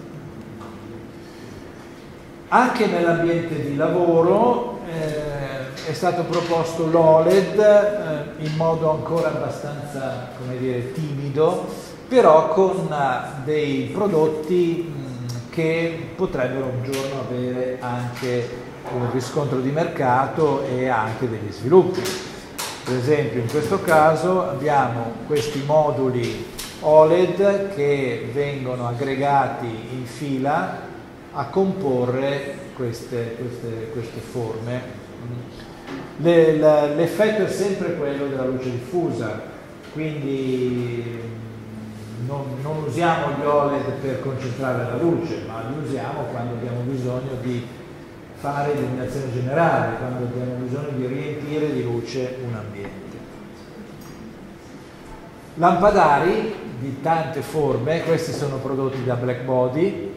Anche nell'ambiente di lavoro è stato proposto l'OLED in modo ancora abbastanza, come dire, timido, però con dei prodotti che potrebbero un giorno avere anche un riscontro di mercato e anche degli sviluppi. Per esempio, in questo caso abbiamo questi moduli OLED che vengono aggregati in fila a comporre queste forme. L'effetto è sempre quello della luce diffusa, quindi non usiamo gli OLED per concentrare la luce, ma li usiamo quando abbiamo bisogno di fare illuminazione generale, quando abbiamo bisogno di riempire di luce un ambiente. Lampadari di tante forme, questi sono prodotti da Blackbody,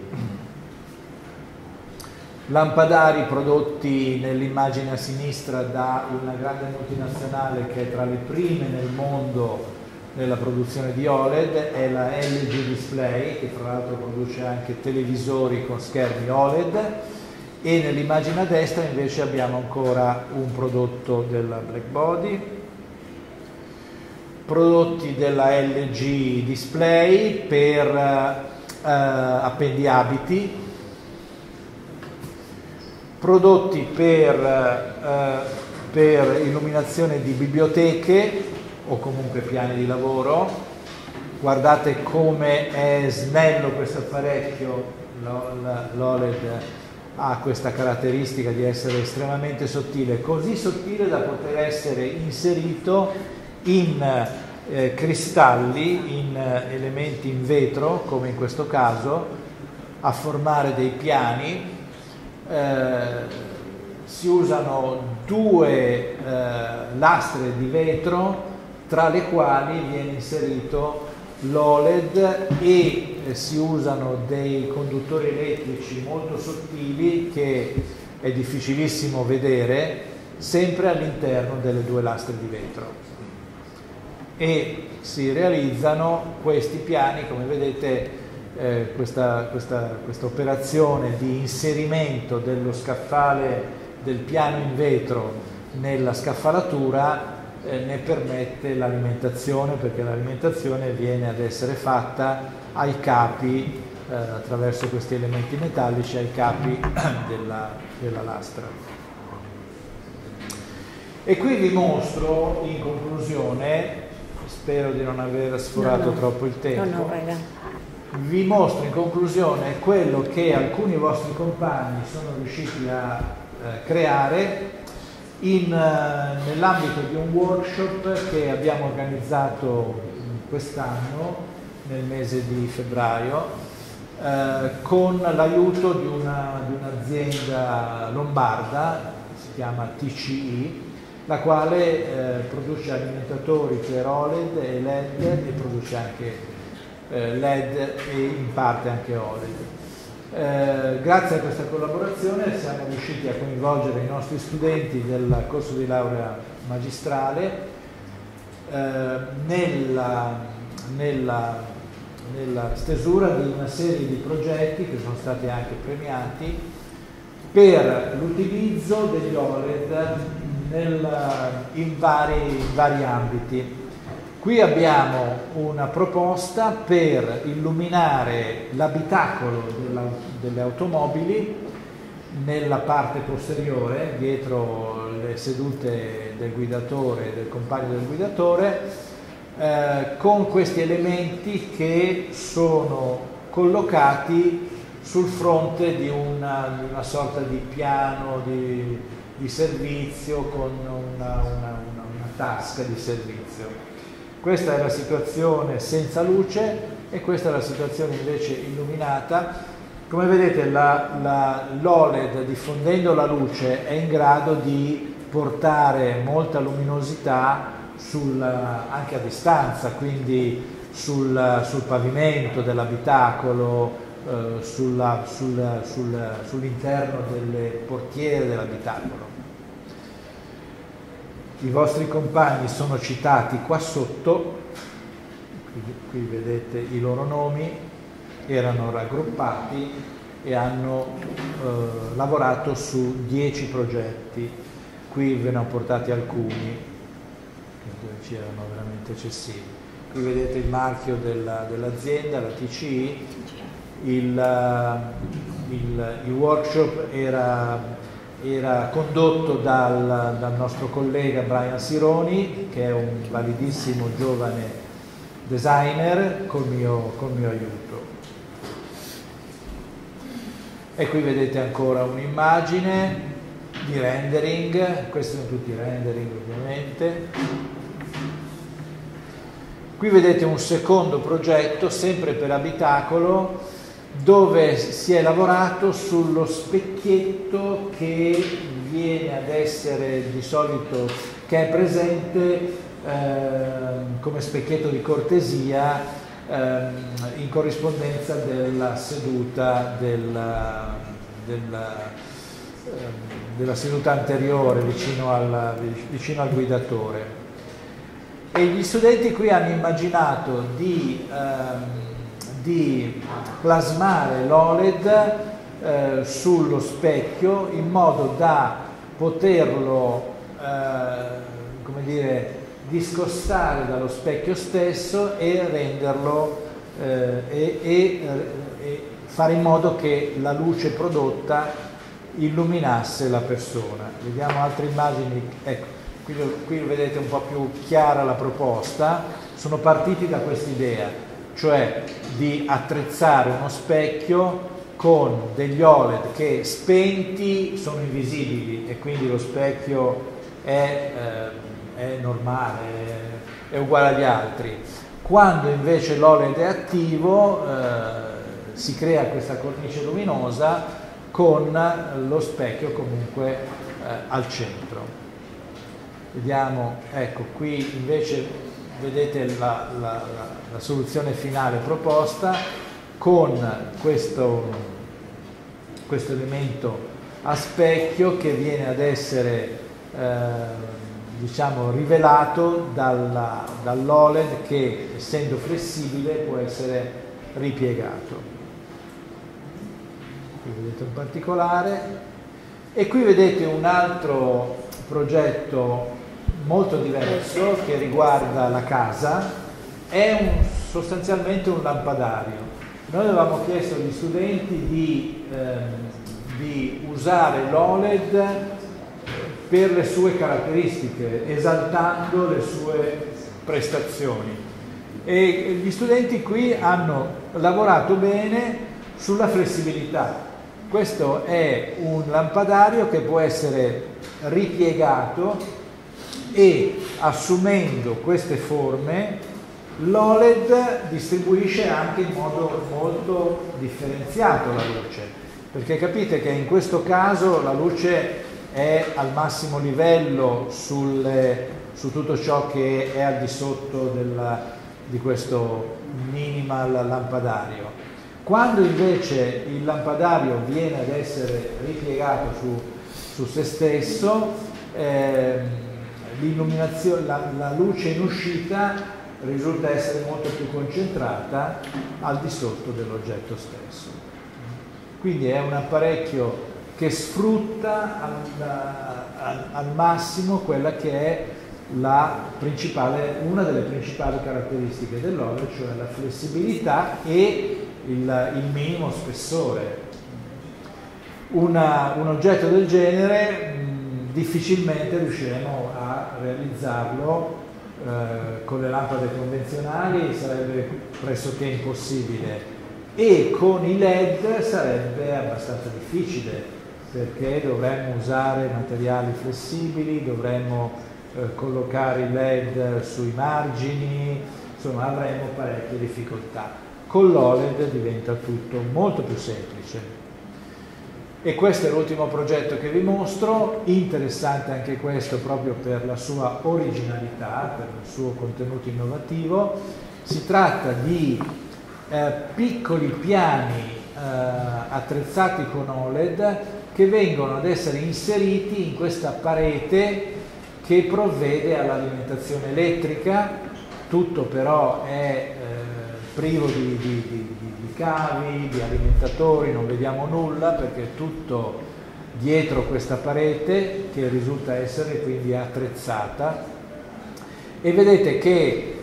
lampadari prodotti nell'immagine a sinistra da una grande multinazionale che è tra le prime nel mondo nella produzione di OLED, è la LG Display, che tra l'altro produce anche televisori con schermi OLED, e nell'immagine a destra invece abbiamo ancora un prodotto della Blackbody, prodotti della LG Display per appendiabiti, prodotti per illuminazione di biblioteche o comunque piani di lavoro. Guardate come è snello questo apparecchio, l'OLED ha questa caratteristica di essere estremamente sottile, così sottile da poter essere inserito in cristalli, in elementi in vetro, come in questo caso, a formare dei piani. Si usano due lastre di vetro tra le quali viene inserito l'OLED e si usano dei conduttori elettrici molto sottili che è difficilissimo vedere, sempre all'interno delle due lastre di vetro. E si realizzano questi piani, come vedete, questa operazione di inserimento dello scaffale del piano in vetro nella scaffalatura ne permette l'alimentazione, perché l'alimentazione viene ad essere fatta ai capi, attraverso questi elementi metallici, ai capi della lastra. E qui vi mostro in conclusione, spero di non aver sforato troppo il tempo, vi mostro in conclusione quello che alcuni vostri compagni sono riusciti a creare nell'ambito di un workshop che abbiamo organizzato quest'anno nel mese di febbraio con l'aiuto di un'azienda lombarda, si chiama TCI, la quale produce alimentatori per OLED e LED e produce anche LED e in parte anche OLED. Grazie a questa collaborazione siamo riusciti a coinvolgere i nostri studenti del corso di laurea magistrale nella stesura di una serie di progetti che sono stati anche premiati per l'utilizzo degli OLED in vari ambiti. Qui abbiamo una proposta per illuminare l'abitacolo delle automobili nella parte posteriore, dietro le sedute del guidatore e del compagno del guidatore, con questi elementi che sono collocati sul fronte di una sorta di piano di servizio con una tasca di servizio. Questa è la situazione senza luce e questa è la situazione invece illuminata. Come vedete l'OLED, diffondendo la luce, è in grado di portare molta luminosità anche a distanza, quindi sul pavimento dell'abitacolo, sull'interno delle portiere dell'abitacolo. I vostri compagni sono citati qua sotto, qui vedete i loro nomi, erano raggruppati e hanno lavorato su 10 progetti. Qui ve ne ho portati alcuni, che erano veramente eccessivi. Qui vedete il marchio dell'azienda, la TCI. Il workshop era condotto dal nostro collega Brian Sironi, che è un validissimo giovane designer, col mio aiuto. E qui vedete ancora un'immagine di rendering, questi sono tutti rendering ovviamente. Qui vedete un secondo progetto, sempre per abitacolo, dove si è lavorato sullo specchietto che viene ad essere di solito, che è presente come specchietto di cortesia in corrispondenza della seduta della seduta anteriore vicino al guidatore. E gli studenti qui hanno immaginato di plasmare l'OLED sullo specchio in modo da poterlo come dire, discostare dallo specchio stesso e renderlo e fare in modo che la luce prodotta illuminasse la persona. Vediamo altre immagini. Ecco, qui vedete un po' più chiara la proposta. Sono partiti da quest'idea, cioè di attrezzare uno specchio con degli OLED che spenti sono invisibili e quindi lo specchio è normale, è uguale agli altri. Quando invece l'OLED è attivo si crea questa cornice luminosa con lo specchio comunque al centro. Vediamo, ecco, qui invece vedete la soluzione finale proposta con questo elemento a specchio che viene ad essere diciamo rivelato dall'OLED che, essendo flessibile, può essere ripiegato. Qui vedete un particolare e qui vedete un altro progetto molto diverso che riguarda la casa. È sostanzialmente un lampadario. Noi avevamo chiesto agli studenti di usare l'OLED per le sue caratteristiche, esaltando le sue prestazioni. E gli studenti qui hanno lavorato bene sulla flessibilità. Questo è un lampadario che può essere ripiegato e, assumendo queste forme, l'OLED distribuisce anche in modo molto differenziato la luce, perché capite che in questo caso la luce è al massimo livello su tutto ciò che è al di sotto di questo minimal lampadario. Quando invece il lampadario viene ad essere ripiegato su se stesso, l'illuminazione, la luce in uscita risulta essere molto più concentrata al di sotto dell'oggetto stesso. Quindi è un apparecchio che sfrutta al massimo quella che è una delle principali caratteristiche dell'OLED, cioè la flessibilità e il minimo spessore. Un oggetto del genere difficilmente riusciremo a realizzarlo con le lampade convenzionali, sarebbe pressoché impossibile, e con i LED sarebbe abbastanza difficile, perché dovremmo usare materiali flessibili, dovremmo collocare i LED sui margini, insomma avremo parecchie difficoltà. Con l'OLED diventa tutto molto più semplice. E questo è l'ultimo progetto che vi mostro, interessante anche questo proprio per la sua originalità, per il suo contenuto innovativo. Si tratta di piccoli piani attrezzati con OLED che vengono ad essere inseriti in questa parete che provvede all'alimentazione elettrica. Tutto però è privo di cavi, di alimentatori, non vediamo nulla perché è tutto dietro questa parete che risulta essere quindi attrezzata, e vedete che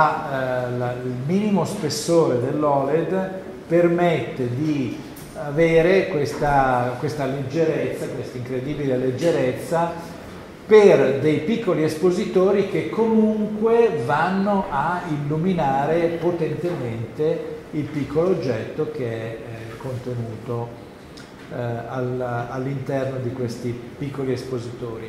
il minimo spessore dell'OLED permette di avere questa leggerezza, questa incredibile leggerezza per dei piccoli espositori che comunque vanno a illuminare potentemente il piccolo oggetto che è contenuto all'interno di questi piccoli espositori.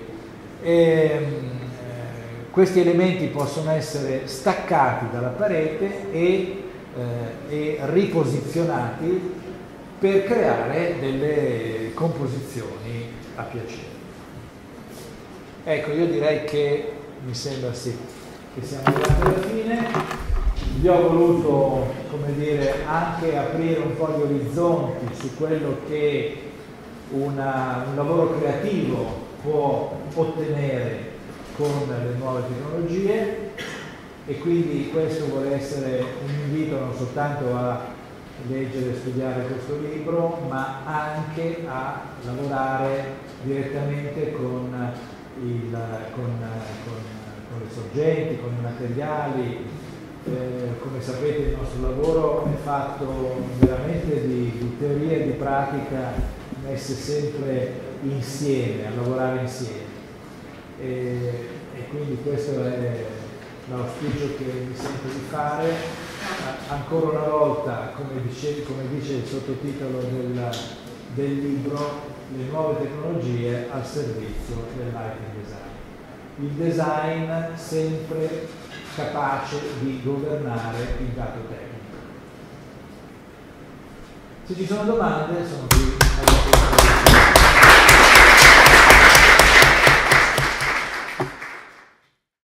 Questi elementi possono essere staccati dalla parete e riposizionati per creare delle composizioni a piacere. Ecco, io direi che mi sembra sì, che siamo arrivati alla fine. Vi ho voluto, come dire, anche aprire un po' gli orizzonti su quello che un lavoro creativo può ottenere con le nuove tecnologie, e quindi questo vuole essere un invito non soltanto a leggere e studiare questo libro, ma anche a lavorare direttamente con le sorgenti, con i materiali. Come sapete il nostro lavoro è fatto veramente di teoria e di pratica messe sempre insieme, a lavorare insieme. E quindi questo è l'auspicio che mi sento di fare. Ancora una volta, come dice il sottotitolo del libro, le nuove tecnologie al servizio del lighting design. Il design sempre capace di governare il dato tecnico. Se ci sono domande, sono qui a disposizione.